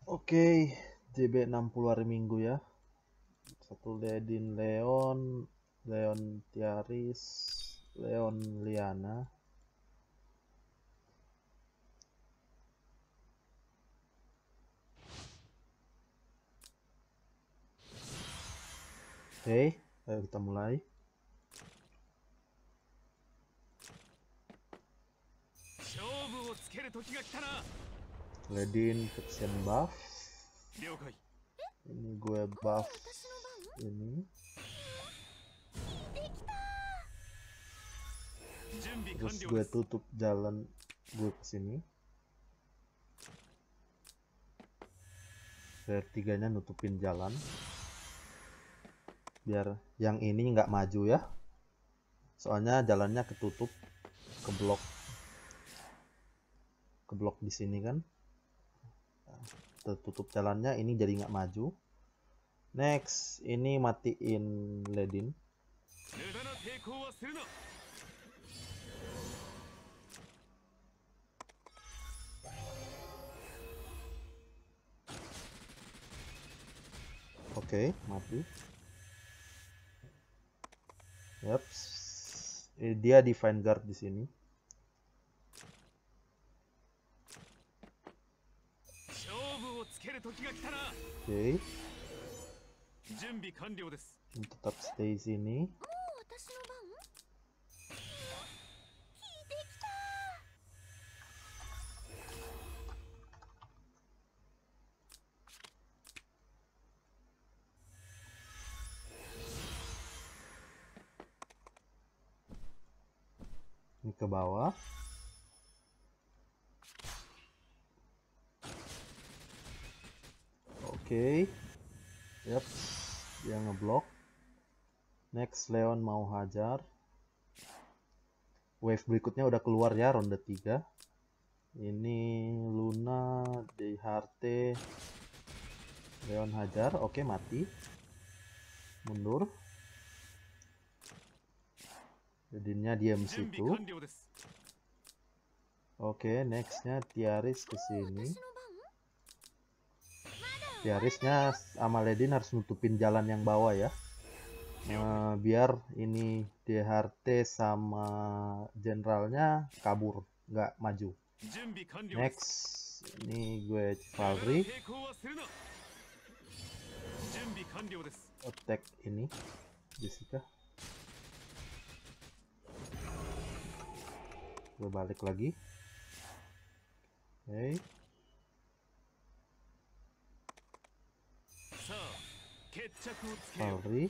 Oke, JB 60 hari Minggu ya. Satu Ledin Leon, Leon Tiaris, Leon Liana. Oke, ayo kita mulai. Ledin Caption buff. Ini gue buff ini. Terus gue tutup jalan gue ke sini. Vertiganya nutupin jalan. Biar yang ini nggak maju ya. Soalnya jalannya ketutup, keblok di sini kan. Tertutup jalannya, ini jadi nggak maju. Next, ini matiin Ledin. Oke, mati. Yaps. Dia Divine Guard di sini. Oke. Tetap stay sini. Ini ke bawah. Oke. Yap, dia ngeblok. Next, Leon mau hajar. Wave berikutnya udah keluar ya, ronde 3. Ini Luna, DHRT, Leon hajar. Oke, mati. Mundur. Jadinya diam situ. Oke, nextnya Tiaris ke sini. Tiarisnya sama Ledin harus nutupin jalan yang bawah ya. Biar ini DHRT sama jenderalnya kabur, nggak maju. Next, ini gue Chivalry. Attack ini Jessica. Gue balik lagi. Oke. Chivalry.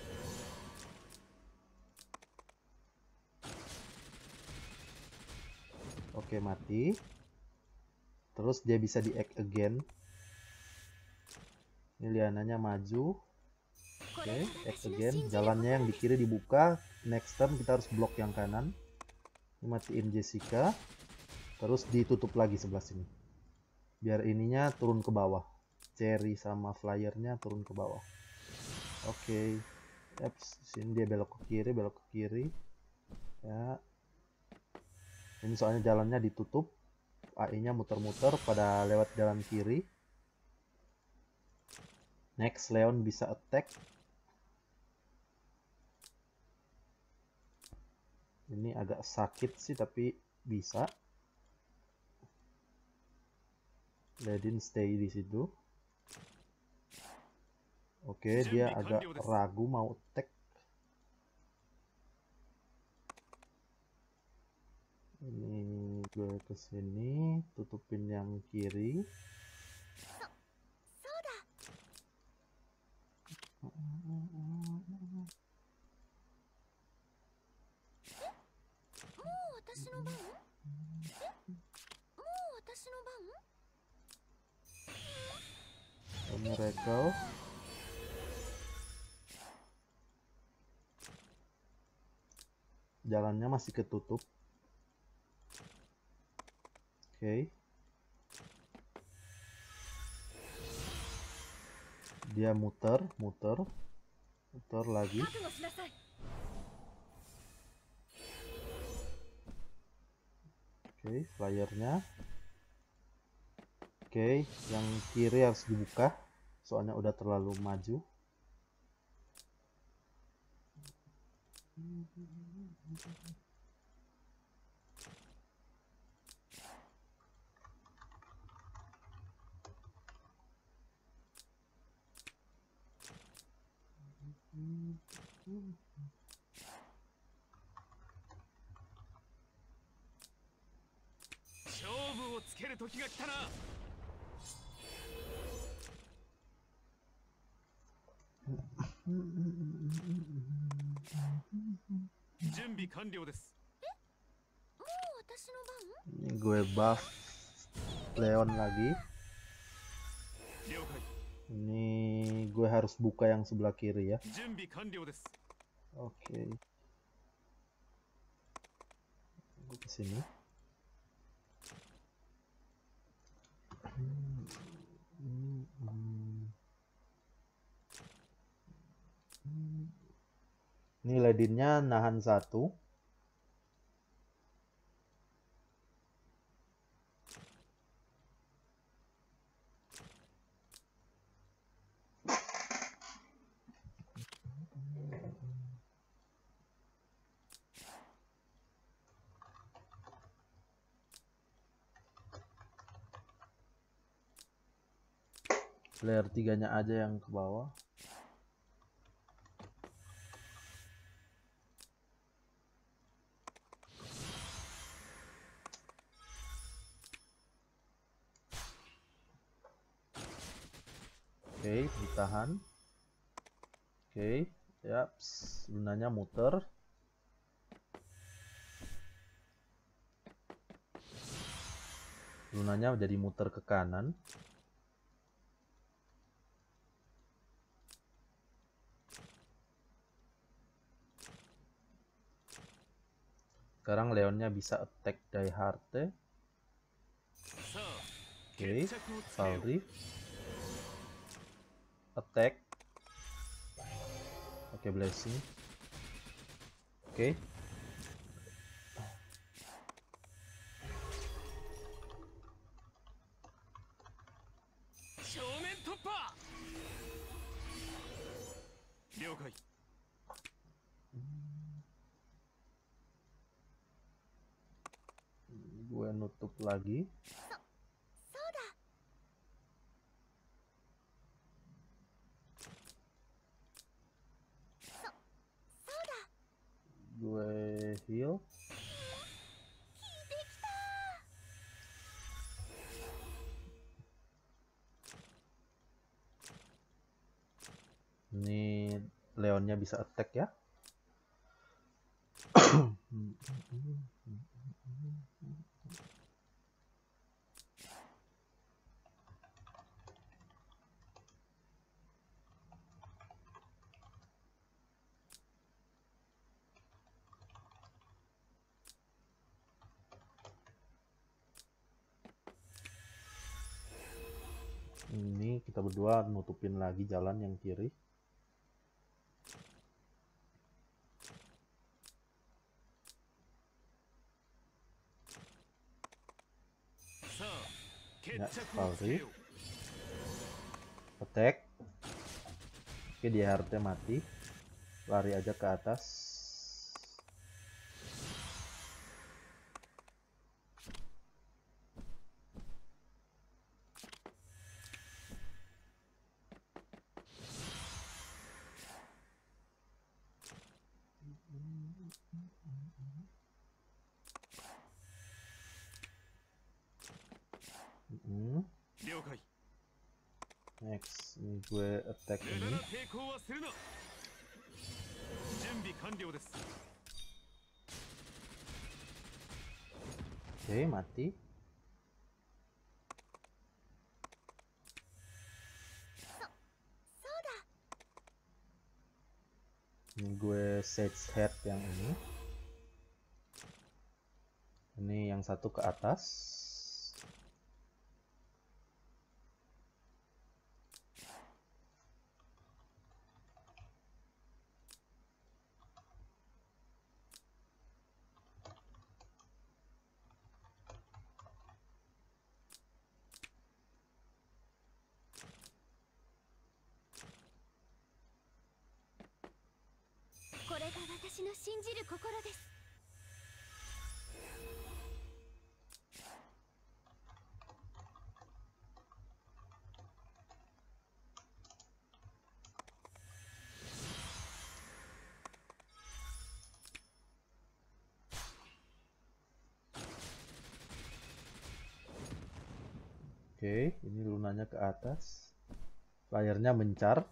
Oke, mati. Terus dia bisa di act again. Ini Liananya maju. Oke, act again. Jalannya yang di kiri dibuka. Next turn kita harus blok yang kanan. Ini matiin Jessica. Terus ditutup lagi sebelah sini. Biar ininya turun ke bawah. Cherry sama flyernya turun ke bawah. Oke. Sini dia belok ke kiri. Ya. Ini soalnya jalannya ditutup. AI-nya muter-muter pada lewat jalan kiri. Next, Leon bisa attack. Ini agak sakit sih, tapi bisa. Ledin stay di situ. Oke, dia agak ragu mau attack. Ini gue kesini, tutupin yang kiri. Ini Regal. Jalannya masih ketutup. Oke. Dia muter lagi. Oke, flyernya. Oke, yang kiri harus dibuka, soalnya udah terlalu maju. Ini gue buff Leon lagi. Ini gue harus buka yang sebelah kiri ya. Oke. Gue kesini. Ini ledinnya nahan 1. Layer 3-nya aja yang ke bawah. Oke, ditahan. Oke, ya, lunanya muter. Lunanya jadi muter ke kanan. Sekarang Leonnya bisa attack Die Hard. Oke, Valri. Attack. Oke, Blessing. Oke. Gue nutup lagi. Gue heal. Ini Leonnya bisa attack ya. Ini kita berdua nutupin lagi jalan yang kiri. Ya, Valri. Attack. Oke, dia harusnya mati. Lari aja ke atas. Next, ini gue attack ini. Oke, mati. Ini gue Sage Head yang ini. Ini yang satu ke atas. Oke, ini lunanya ke atas. Layarnya mencar.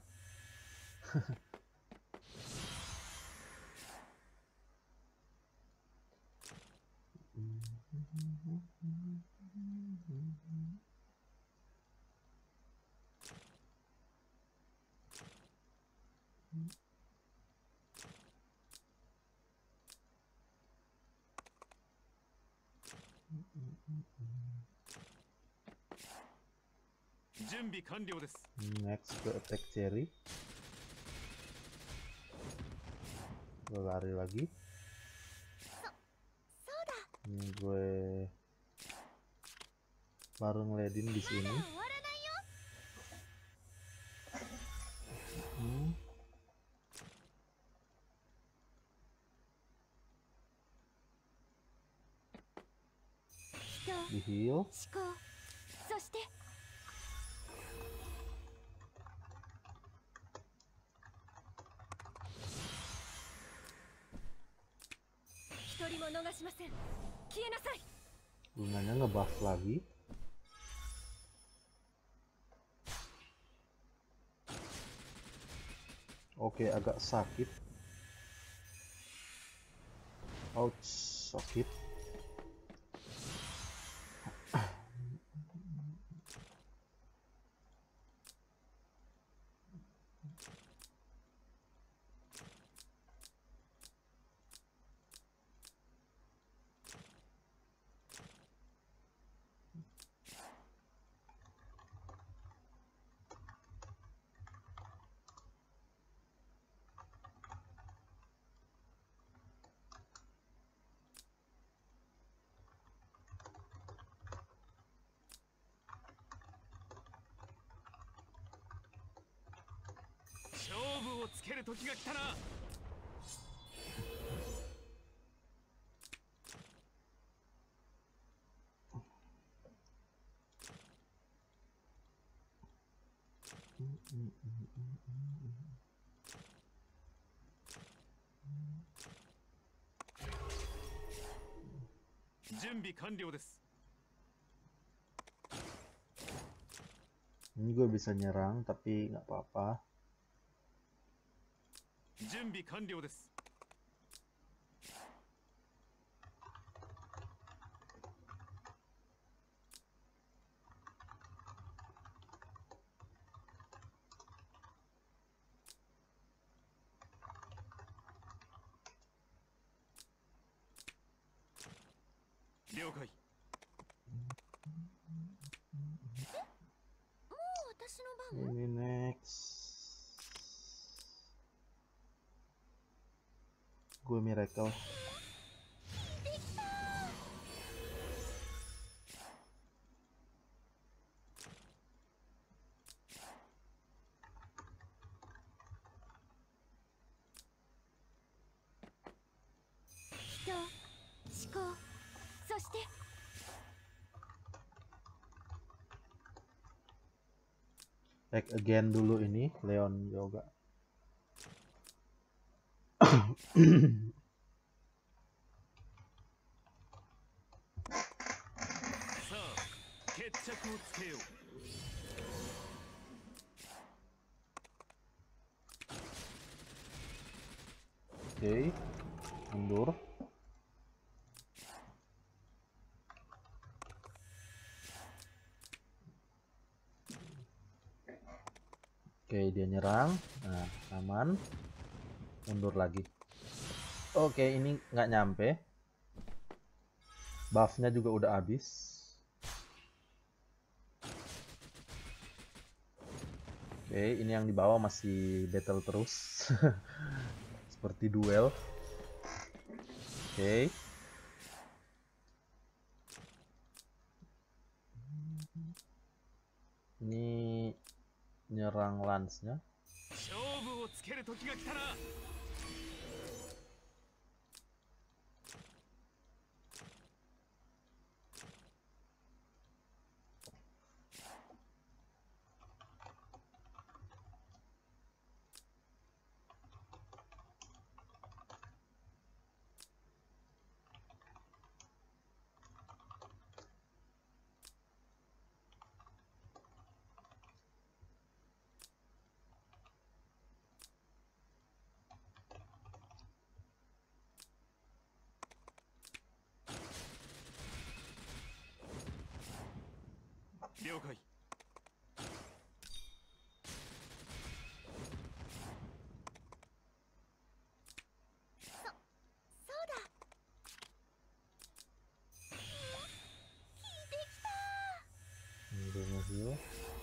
Next ke attack cherry. Gue lari lagi. Ini gue baru ngeledin di sini. Di heal. Lunanya ngebuff lagi. Oke, agak sakit. Ouch, sakit. Ini gue bisa nyerang tapi nggak apa-apa. Ini next. Gue miracle. Back again dulu ini Leon Yoga. Oke, mundur. Oke, dia nyerang. Nah, aman. Mundur lagi. Oke, ini nggak nyampe. Buffnya juga udah habis. Oke, ini yang di bawah masih battle terus. Seperti duel. Oke. Ini nyerang lance-nya. Heal.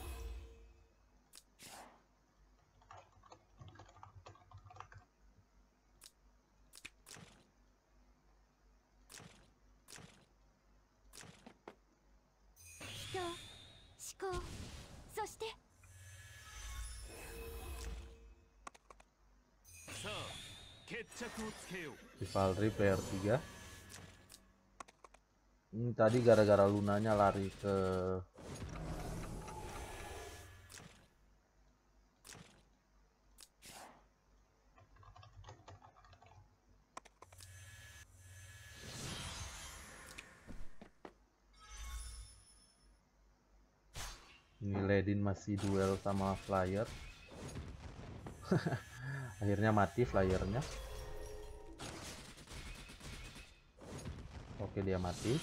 Chivalry player 3. Ini tadi gara-gara Lunanya lari ke ini. Ledin masih duel sama flyer. Akhirnya mati flyernya. Oke, dia mati.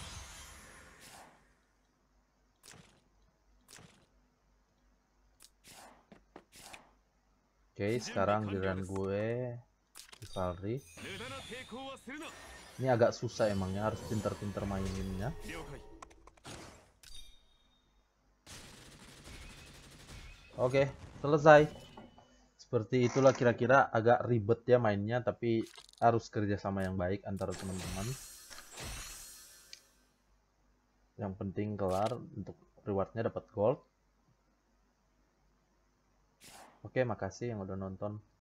Oke, sekarang giliran gue Chivalry. Ini agak susah emangnya, harus pinter-pinter maininnya. Oke, selesai. Seperti itulah kira-kira, agak ribet ya mainnya, tapi harus kerjasama yang baik antara teman-teman. Yang penting kelar, untuk rewardnya dapat gold. Oke, makasih yang udah nonton.